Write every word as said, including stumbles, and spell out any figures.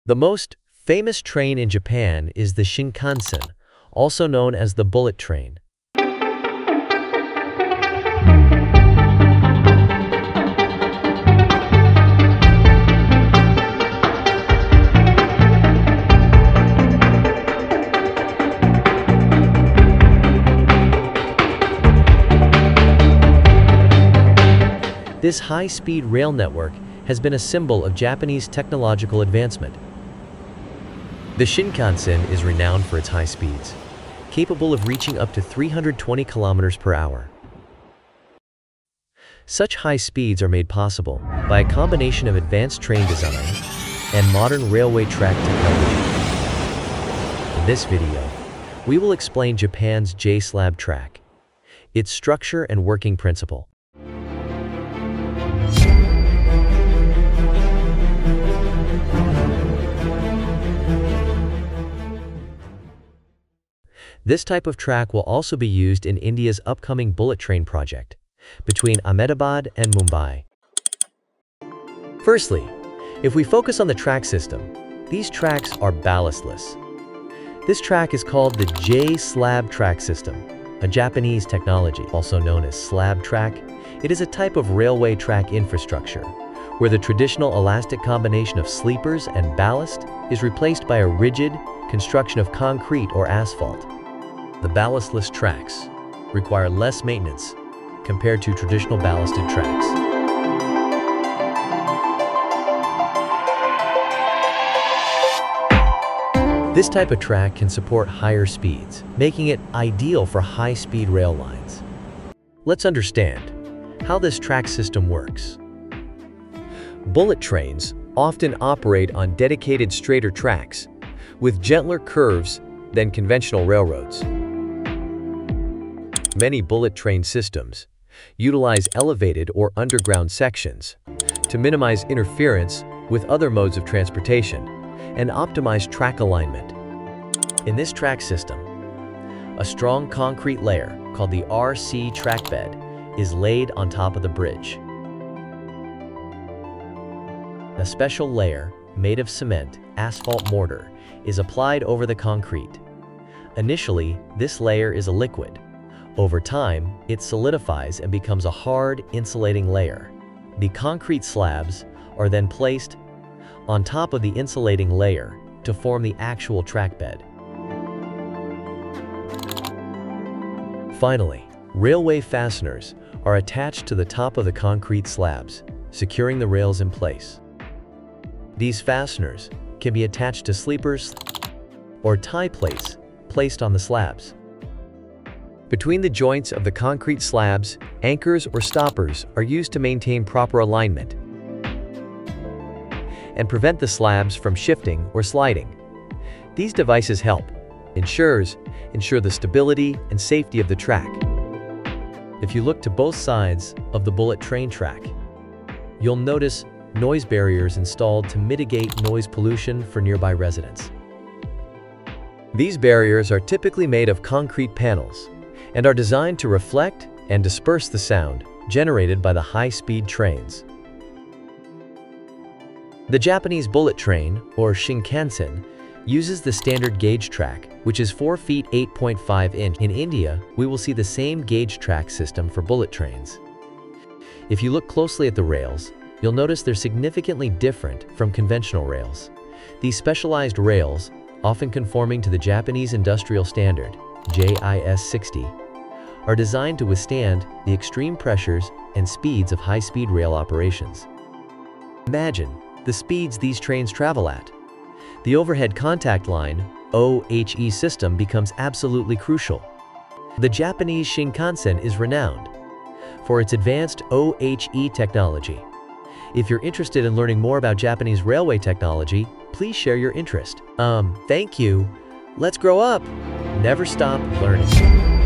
The most famous train in Japan is the Shinkansen, also known as the bullet train. This high-speed rail network has been a symbol of Japanese technological advancement. The Shinkansen is renowned for its high speeds, capable of reaching up to three hundred twenty kilometers per hour. Such high speeds are made possible by a combination of advanced train design and modern railway track technology. In this video, we will explain Japan's J-slab track, its structure and working principle. This type of track will also be used in India's upcoming bullet train project between Ahmedabad and Mumbai. Firstly, if we focus on the track system, these tracks are ballastless. This track is called the J-slab track system, a Japanese technology also known as slab track. It is a type of railway track infrastructure where the traditional elastic combination of sleepers and ballast is replaced by a rigid construction of concrete or asphalt. The ballastless tracks require less maintenance compared to traditional ballasted tracks. This type of track can support higher speeds, making it ideal for high-speed rail lines. Let's understand how this track system works. Bullet trains often operate on dedicated straighter tracks with gentler curves than conventional railroads. Many bullet train systems utilize elevated or underground sections to minimize interference with other modes of transportation and optimize track alignment. In this track system, a strong concrete layer called the R C track bed is laid on top of the bridge. A special layer made of cement, asphalt mortar, is applied over the concrete. Initially, this layer is a liquid. Over time, it solidifies and becomes a hard, insulating layer. The concrete slabs are then placed on top of the insulating layer to form the actual track bed. Finally, railway fasteners are attached to the top of the concrete slabs, securing the rails in place. These fasteners can be attached to sleepers or tie plates placed on the slabs. Between the joints of the concrete slabs, anchors or stoppers are used to maintain proper alignment and prevent the slabs from shifting or sliding. These devices help ensures ensure the stability and safety of the track. If you look to both sides of the bullet train track, you'll notice noise barriers installed to mitigate noise pollution for nearby residents. These barriers are typically made of concrete panels and are designed to reflect and disperse the sound generated by the high-speed trains. The Japanese bullet train, or Shinkansen, uses the standard gauge track, which is four feet eight point five inch. In India, we will see the same gauge track system for bullet trains. If you look closely at the rails, you'll notice they're significantly different from conventional rails. These specialized rails, often conforming to the Japanese industrial standard, J I S sixty, are designed to withstand the extreme pressures and speeds of high-speed rail operations. Imagine the speeds these trains travel at. The overhead contact line, O H E system, becomes absolutely crucial. The Japanese Shinkansen is renowned for its advanced O H E technology. If you're interested in learning more about Japanese railway technology, please share your interest. Um, thank you. Let's grow up. Never stop learning.